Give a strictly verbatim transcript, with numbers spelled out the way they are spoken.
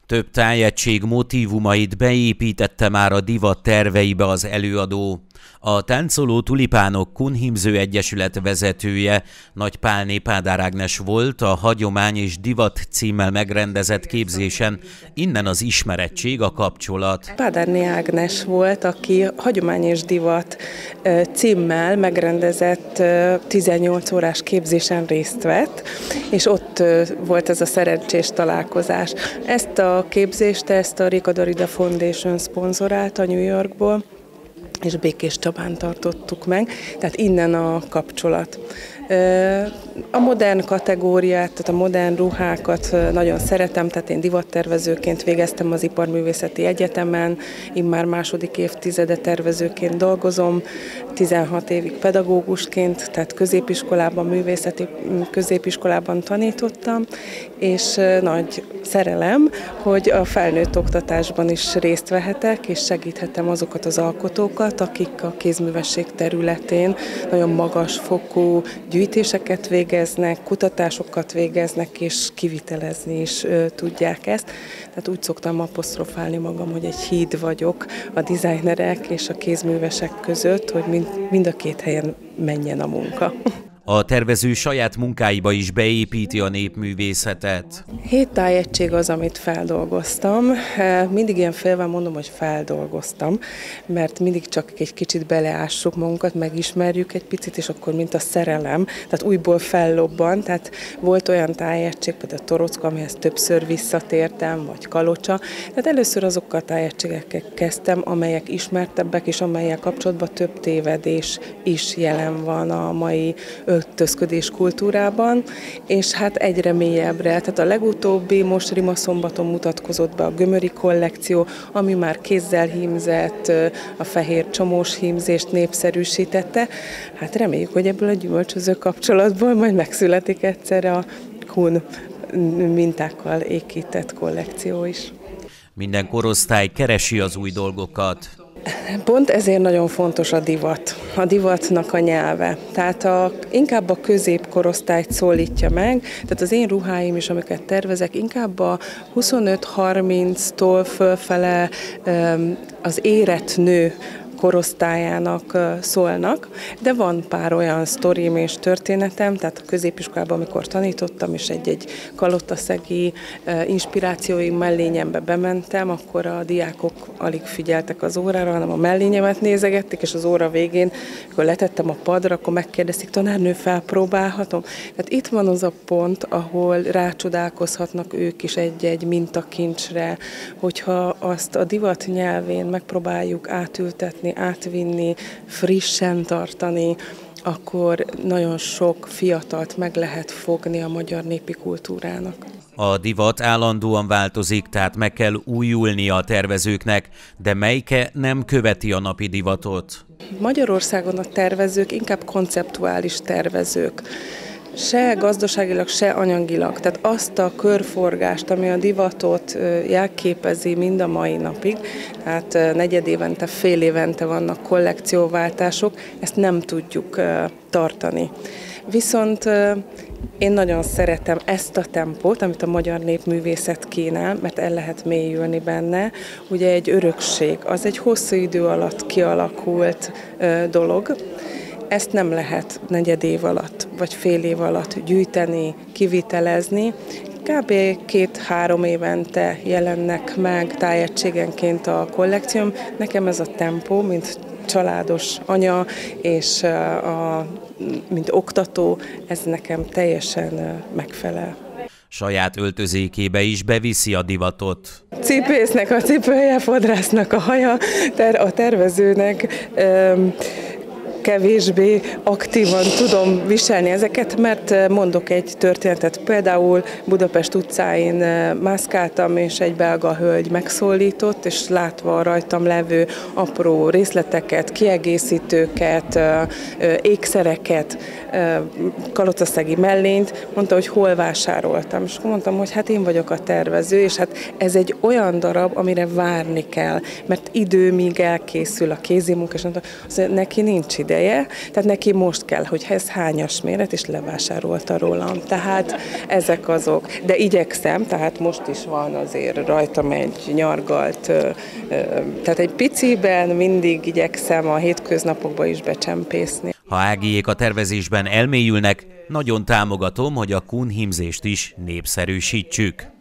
Több tájegység motívumait beépítette már a divat terveibe az előadó. A Táncoló Tulipánok Kunhimző Egyesület vezetője, Nagy Pálné Pádár Ágnes volt a Hagyomány és Divat címmel megrendezett képzésen, innen az ismerettség, a kapcsolat. Pádárné Ágnes volt, aki Hagyomány és Divat címmel megrendezett tizennyolc órás képzésen részt vett, és ott volt ez a szerencsés találkozás. Ezt a képzést, ezt a Rika Dorida Foundation szponzorálta New Yorkból, és Békés Csabán tartottuk meg, tehát innen a kapcsolat. A modern kategóriát, tehát a modern ruhákat nagyon szeretem, tehát én divattervezőként végeztem az Iparművészeti Egyetemen, immár második évtizede tervezőként dolgozom, tizenhat évig pedagógusként, tehát középiskolában, művészeti középiskolában tanítottam, és nagy szerelem, hogy a felnőtt oktatásban is részt vehetek, és segíthetem azokat az alkotókat, akik a kézművesség területén nagyon magas fokú gyűjtéseket végeznek, kutatásokat végeznek, és kivitelezni is ö, tudják ezt. Tehát úgy szoktam apostrofálni magam, hogy egy híd vagyok a dizájnerek és a kézművesek között, hogy mind, mind a két helyen menjen a munka. A tervező saját munkáiba is beépíti a népművészetet. Hét tájegység az, amit feldolgoztam. Mindig ilyen félve mondom, hogy feldolgoztam, mert mindig csak egy kicsit beleássuk magunkat, megismerjük egy picit, és akkor mint a szerelem, tehát újból fellobban. Tehát volt olyan tájegység, például a Torocka, amihez többször visszatértem, vagy Kalocsa. Tehát először azokkal a tájegységekkel kezdtem, amelyek ismertebbek, és amelyek kapcsolatban több tévedés is jelen van a mai öltözködés kultúrában, és hát egyre mélyebbre. Tehát a legutóbbi, most Rimaszombaton mutatkozott be a Gömöri kollekció, ami már kézzel hímzett, a fehér csomós hímzést népszerűsítette. Hát reméljük, hogy ebből a gyümölcsöző kapcsolatból majd megszületik egyszer a kun mintákkal ékített kollekció is. Minden korosztály keresi az új dolgokat. Pont ezért nagyon fontos a divat, a divatnak a nyelve. Tehát a, inkább a középkorosztályt szólítja meg, tehát az én ruháim is, amiket tervezek, inkább a huszonöt-harminctól fölfele az érett nő korosztályának szólnak, de van pár olyan sztorim és történetem, tehát a középiskolában, amikor tanítottam, és egy-egy kalotaszegi inspirációim mellényembe bementem, akkor a diákok alig figyeltek az órára, hanem a mellényemet nézegették, és az óra végén, amikor letettem a padra, akkor megkérdezik, tanárnő, felpróbálhatom? Tehát itt van az a pont, ahol rácsodálkozhatnak ők is egy-egy mintakincsre, hogyha azt a divat nyelvén megpróbáljuk átültetni, átvinni, frissen tartani, akkor nagyon sok fiatalt meg lehet fogni a magyar népi kultúrának. A divat állandóan változik, tehát meg kell újulnia a tervezőknek, de melyike nem követi a napi divatot? Magyarországon a tervezők inkább konceptuális tervezők. Se gazdaságilag, se anyagilag. Tehát azt a körforgást, ami a divatot jelképezi mind a mai napig, tehát negyed évente, fél évente vannak kollekcióváltások, ezt nem tudjuk tartani. Viszont én nagyon szeretem ezt a tempót, amit a magyar népművészet kínál, mert el lehet mélyülni benne. Ugye egy örökség, az egy hosszú idő alatt kialakult dolog. Ezt nem lehet negyed év alatt, vagy fél év alatt gyűjteni, kivitelezni. Kb. két-három évente jelennek meg tájegységenként a kollekcióm. Nekem ez a tempó, mint családos anya és a, mint oktató, ez nekem teljesen megfelel. Saját öltözékébe is beviszi a divatot. Cipésznek a cipője, fodrásznak a haja, ter a tervezőnek um, kevésbé aktívan tudom viselni ezeket, mert mondok egy történetet. Például Budapest utcáin mászkáltam, és egy belga hölgy megszólított, és látva rajtam levő apró részleteket, kiegészítőket, ékszereket, kalotaszegi mellényt, mondta, hogy hol vásároltam. És akkor mondtam, hogy hát én vagyok a tervező, és hát ez egy olyan darab, amire várni kell, mert idő, míg elkészül a kézimunka, és mondta, neki nincs ide. ideje, tehát neki most kell, hogy ez hányas méret, és levásárolta rólam. Tehát ezek azok. De igyekszem, tehát most is van azért rajtam egy nyargalt, tehát egy piciben mindig igyekszem a hétköznapokba is becsempészni. Ha Ágiék a tervezésben elmélyülnek, nagyon támogatom, hogy a kunhimzést is népszerűsítsük.